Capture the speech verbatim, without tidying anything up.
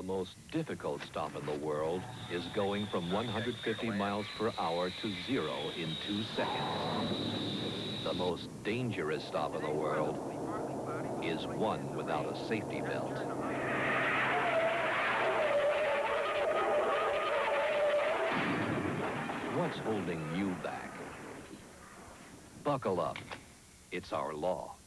most difficult stop in the world is going from one hundred fifty miles per hour to zero in two seconds. The most dangerous stop in the world is one without a safety belt. What's holding you back? Buckle up. It's our law.